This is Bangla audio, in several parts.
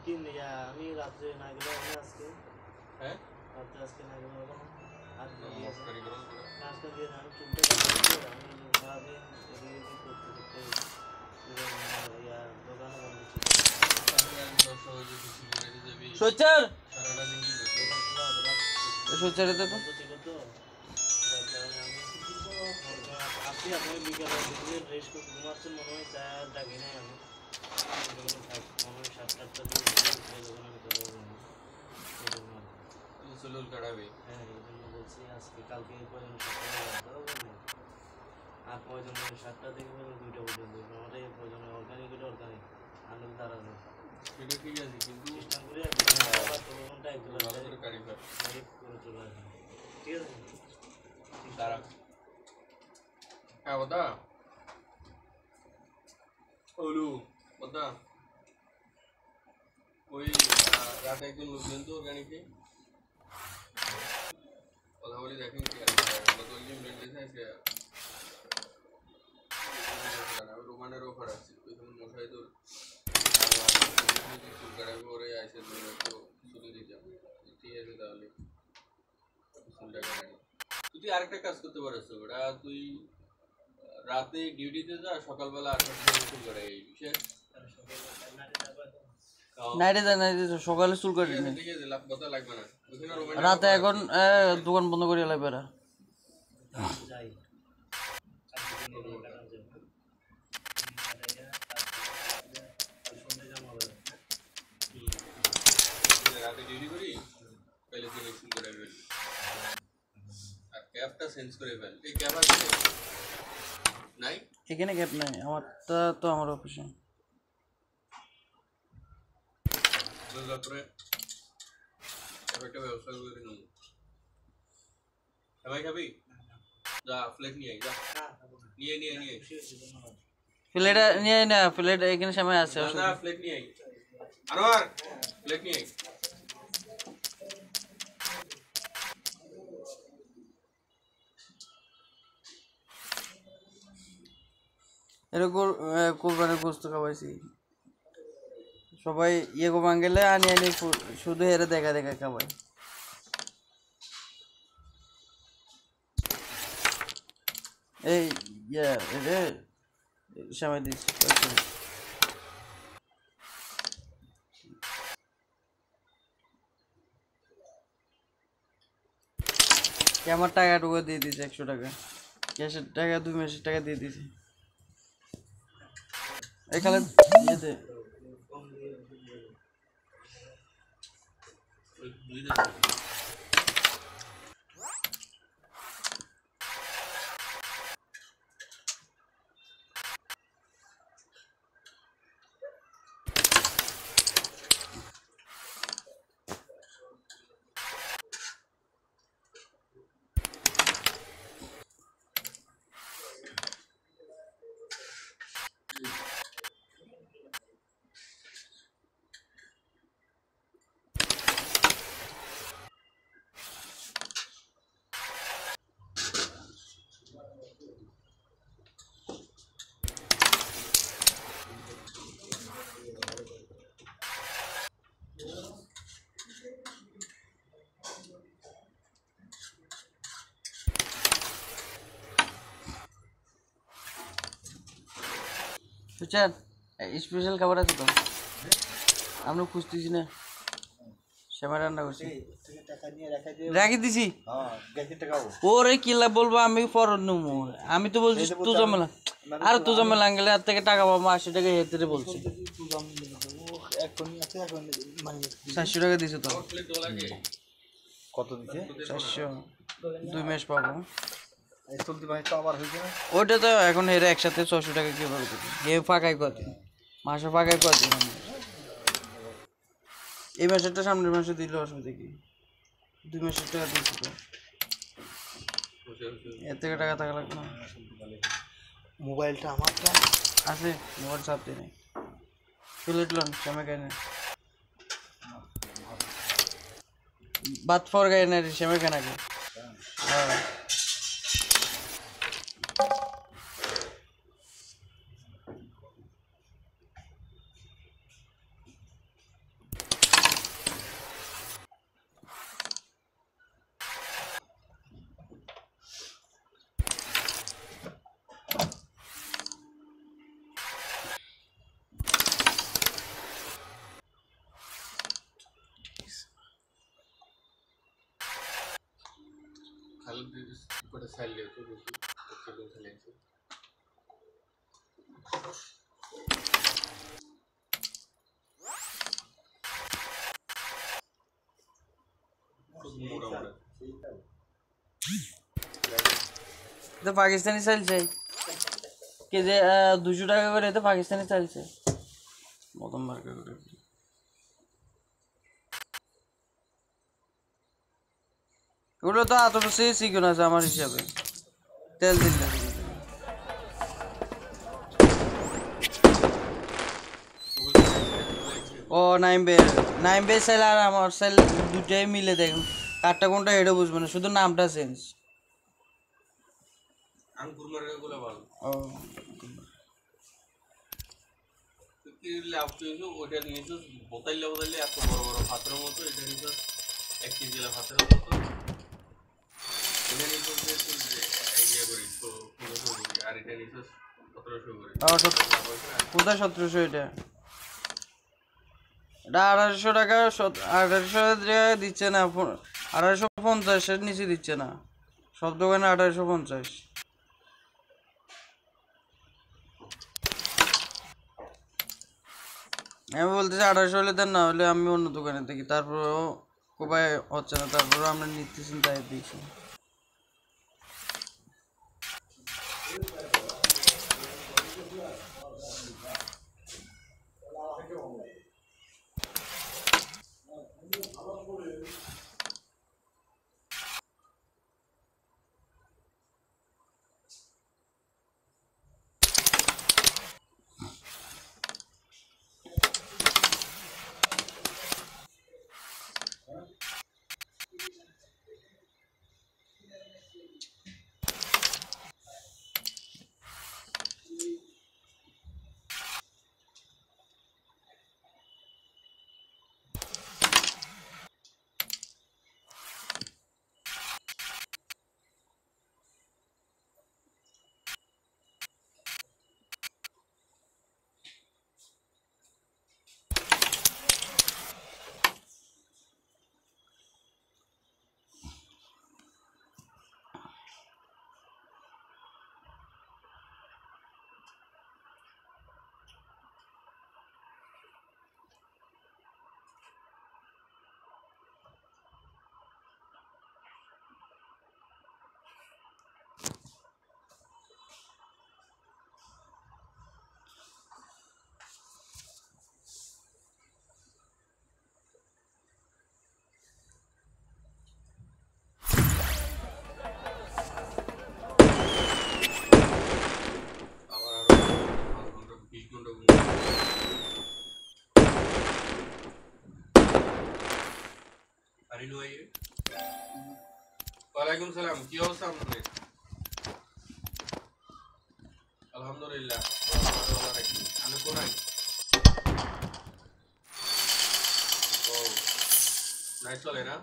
আমি রাত্রে না গেলে আমি আজকে হ্যাঁ রাত্রে আজকে না গেলে হবে না আর মস্কারি করো আজকে দিয়ে আমি চুলটা কাটতে আমি সারাদিন এদিকে করতে করতে দোকানে বন্ধ ছিল সোচার সারাটা দিন কি করছো? সোচারে তো বন্ধ ছিল তো যার কারণে আমি আসি আপনি বিকালে রেস্ট করে ঘুমাচ্ছেন মনে হয় তা ডাকি নাই আমি মনে হয় 7-8টার দিকে দোকানে আমি চলে যাবো চুল কাটাবে হ্যাঁ এই জন্য বলছি আজকে কালকে পর্যন্ত 7টা আর প্রয়োজন 7টা থেকে পর্যন্ত 2টা পর্যন্ত আমাদের প্রয়োজনে অর্গানিক এটা অর্গানিক আনন্দ দ্বারা সেটা ঠিক আছে কিন্তু চেষ্টা করে ঘন্টা এক ভালো করে কাটি ফেল করে চলে আসবে ঠিক আছে দাঁড়া হ্যাঁ বদা ওলু বদা ওই রাতে একজন লোকজন তো অর্গানিকে কথা বলি দেখেন কি আর রোমানের অফার আছে ওইখানে মশাই তোর চুল কাটাবে ওরে আইসে একটু ছুটি দিতাম ঠিক আছে তাহলে চুলটা কাটাবি তুই আরেকটা কাজ করতে পারিস ওটা তুই রাতে ডিউটিতে যা সকালবেলা 8টার সময় চুল কাটাই এই বিষয় নাইটে সকালে চুল কাটি নি ঠিক আছে লাভ কথা লাগবে না রাতে এখন দোকান বন্ধ করে লাগবে না যাই রাতে ডিউটি করি তাহলে তুই চুল কাটাই ফেল আর ক্যাপটা চেঞ্জ করে ফেল এই ক্যাপ আছে নাই এখানে গ্যাপ নাই আমারটা তো আমার অফিসে তারপরে একটা ব্যবস্থা করে নেব সবাই খাবি যা ফ্লেক নিয়ে আয় যা নিয়ে প্লেট নিয়ে না প্লেট এখানে সময় আছে যা ফ্লেক নিয়ে আয় আনোয়ার ফ্লেক নিয়ে আয় এরকম কোরবানির গোস্ত খাওয়াইছি সবাই ইয়ে গো বাঙ্গেলে আনি শুধু হেরে দেখা দেখা খাওয়াই এই ইয়া রে সময় দিচ্ছি আমার টাকাটুকু দিয়ে দিয়েছে 100 টাকা ক্যাশের টাকা 2 মাসের টাকা দিয়ে দিয়েছে এখানে ইয়েতে বুঝছেন স্পেশাল খাবার আছে তো আমরা খুঁজতেছি না সেমা রান্না করছি রাখি দিছি ওরে কিলা বলবো আমি পর নেবো আমি তো বলছি তু জমেলা আর তু জমেলা গেলে আর থেকে টাকা পাবো 80 টাকা হেতে বলছি 700 টাকা দিছে তো কত দিছে 400 2 মাস পাবো চলতি ভাই তো আবার হইছে না ওটা তো এখন এর একসাথে 600 টাকা কি বলতে এ ফাঁকাই কত মাসে ফাঁকাই কত এই মাসেরটা সামনের মাসে দিলে অসুবিধা কি 2 মাসের টাকা দিয়েছি তো এর থেকে টাকা থাকা লাগবে না মোবাইলটা আমারটা আছে মোবাইল চাপতে নেই প্লেট লন সামনে কেনে বাত ফর গায়ে না সামনে কেনা কে হ্যাঁ স্যালাড দিয়ে করে স্যালাড তো বেশি চিকেন স্যালাড মোটা মোটা তো পাকিস্তানি চাল চাই কেজি 200 টাকা করে, তো পাকিস্তানি চাল চাই মতন মার্কা করে। ওগুলো তো এতটা সে চিকেন আছে আমার হিসাবে, তেল দিলে। ও নাইম বে সেল আর আমার সেল দুটাই মিলে দেখুন, কারটা কোনটা এটা বুঝবো না, শুধু নামটা চেঞ্জ। আঙ্কুর মার্কাগুলো ভালো। ও কি লাভ পেয়েছো ওটা নিয়েছো বোতাইলে বোতাইলে এত বড় বড় পাত্রের মতো, এটা নিয়েছো 1 কেজি পাত্রের মতো, এটা নিয়েছো যে ইয়ে করি 1600 করি, আর এটা নিয়েছো 1700 করি। কোথায় 1700? এটা 1800 টাকা, 1800 টাকা দিচ্ছে না, 1850 এর নিচে দিচ্ছে না, সব দোকানে 1850। আমি বলতেছি 1800 হলে দেন, না হলে আমি অন্য দোকানে দেখি। তারপরেও কোপায় হচ্ছে না, তারপরেও আমরা নিতেছি তাই দিয়েছি। ওয়ালাইকুম সালাম, কি অবস্থা আপনাদের? আলহামদুলিল্লাহ, আমি কোথায়? ও নাই চলে না,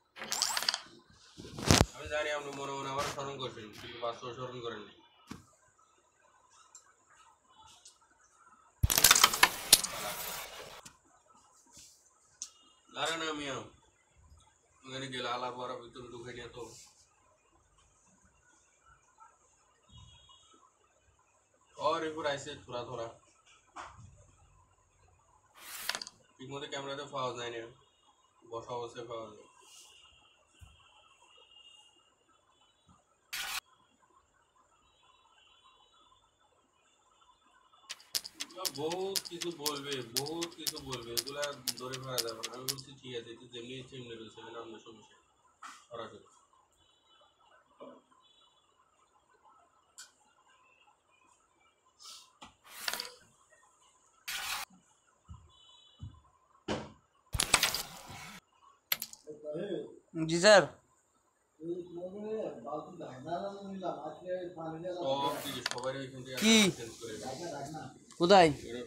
আমি জানি আপনি মনে মনে আবার স্মরণ করছেন, কিন্তু বাস্তব স্মরণ করেননি। লারে না মিয়া ওখানে গেলে আলাপ করা ভিতরে ঢুকে নিয়ে তো और ऊपर ऐसे थोड़ा थोड़ा ঠিক মতো ক্যামেরাতে পাওয়া যায় না, বসা অবস্থায় পাওয়া যায়। বহুত কিছু বলবে, বহুত কিছু বলবে, এগুলা ধরে ফেলা যাবে না। আমি বলছি ঠিক আছে, তুই যেমনি ইচ্ছে এমনি রয়েছে, মানে অন্য সমস্যা সরাসরি। জি স্যার। সব কিছু সবাই এখান থেকে কি চেঞ্জ করে দেয়। কোথায়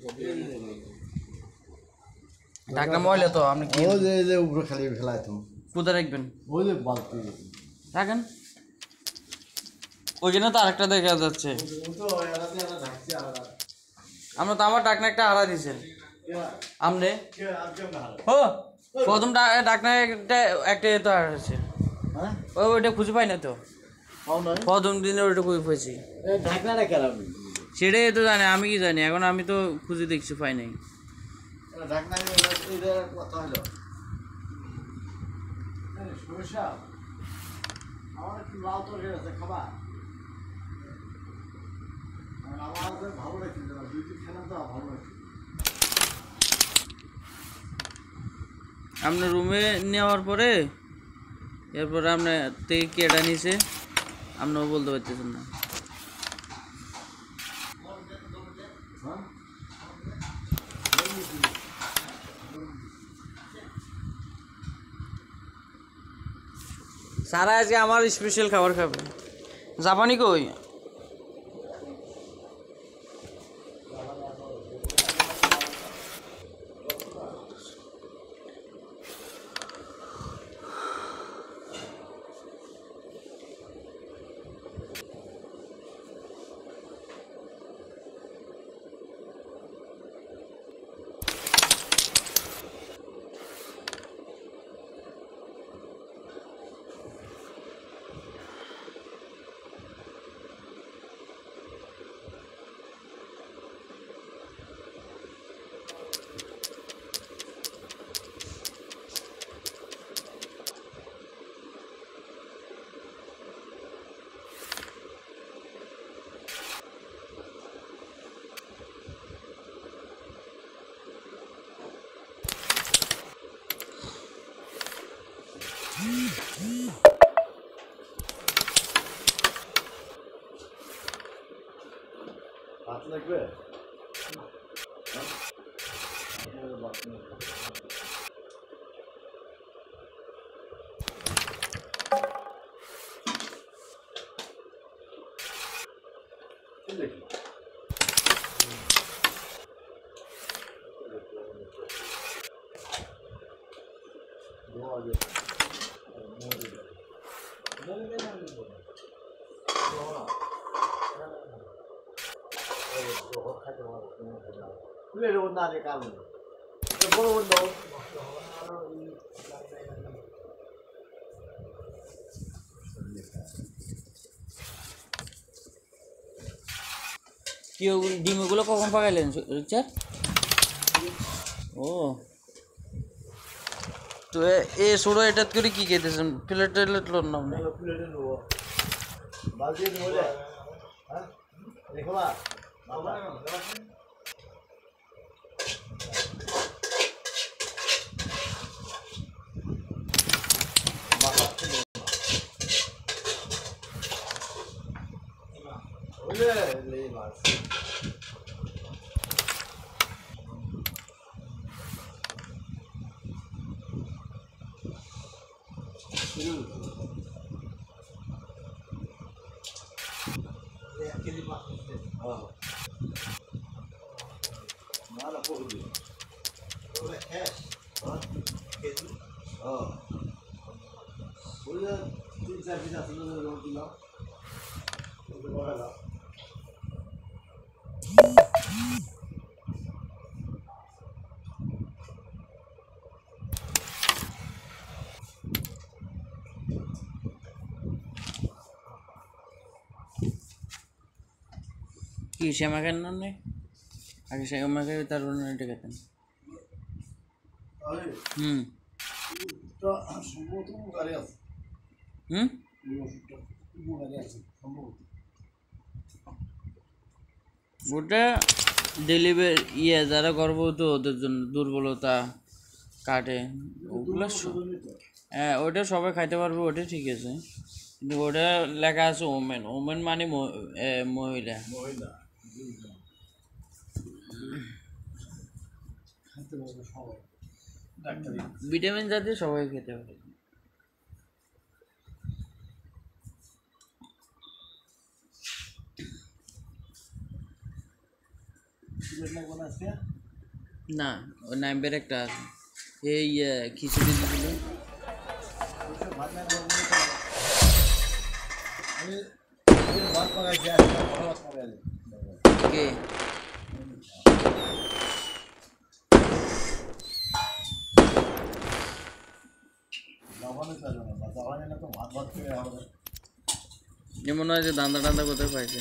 ঢাকনা ময়লা তো, আপনি কি ওই যে উপরে খালি ফেলায় তো, কোথায় রাখবেন? ওই যে বালতি রাখেন, ওইখানে তো আরেকটা দেখা যাচ্ছে। আমরা তো আমার ডাকনা একটা হারা দিয়েছেন আমনে, ও প্রথম ডাকনা একটা তো হারা আছে, ওইটা খুঁজে পাই না তো। প্রথম দিনে ওইটা কই পেয়েছি ঢাকনাটা কেরাম সেটাই তো জানি, আমি কি জানি, এখন আমি তো খুঁজে দেখছি পাই নাই। ঢাকনা কথা হলো সমস্যা আমার একটু লাউ তরকারি আছে খাবা আমার ভালো লাগছে দুই দিন খেলাম তো ভালো লাগছে। আপনার রুমে নেওয়ার পরে এরপরে আপনার থেকে কেটা নিছে আপনিও বলতে পারতেছেন না। সারা আজকে আমার স্পেশাল খাবার খাবে। জাপানি কই? ভাত লাগবে 나를 까는 뭐는 너 কি ডিমগুলো কখন পাকাইলেন রিচার্ড? ও তো এ ছোটো এটাত করে কি খেতেছেন? প্লেট টেলেট লোন নাম না প্লেটে নেব বালতি নেব হ্যাঁ দেখো না কি শ্যামা কেন নেই? আগে শ্যামাকে তার এটা খেতেন। হুম হুম ওটা ডেলিভারি যারা গর্ভবতী ওদের জন্য দুর্বলতা কাটে ওগুলো হ্যাঁ ওটা সবাই খাইতে পারবে, ওটা ঠিক আছে, কিন্তু ওটা লেখা আছে ওমেন, ওমেন মানে মহিলা। ভিটামিন জাতীয় সবাই খেতে পারে। না ওই নাইবের একটা আছে এই খিচুড়ি দিছিল কে মনে হয় যে দান্দা টান্দা কোথায় পাইছে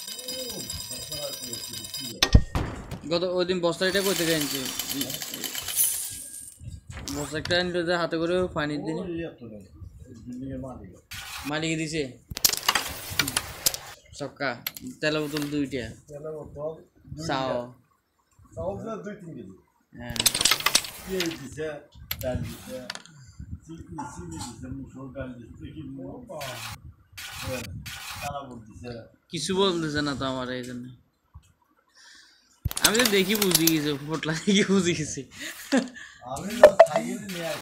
গত ওই দিন বস্তা এটা কোথা থেকে আনছি বস্তা একটা আনলো যে হাতে করে পানির দিন মালিকে দিছে চক্কা তেল বোতল 2টা চাও চাউল 2-3 কেজি হ্যাঁ পেঁয়াজ দিছে ডাল দিছে চিনি দিছে মুসুর ডাল দিছে কি তারা বলতেছে কিছু বলতেছে না তো আমার এই জন্য আমি তো দেখি বুঝি গেছি ফোটলা দেখি বুঝি গেছি আমি খাইয়ে নিয়ে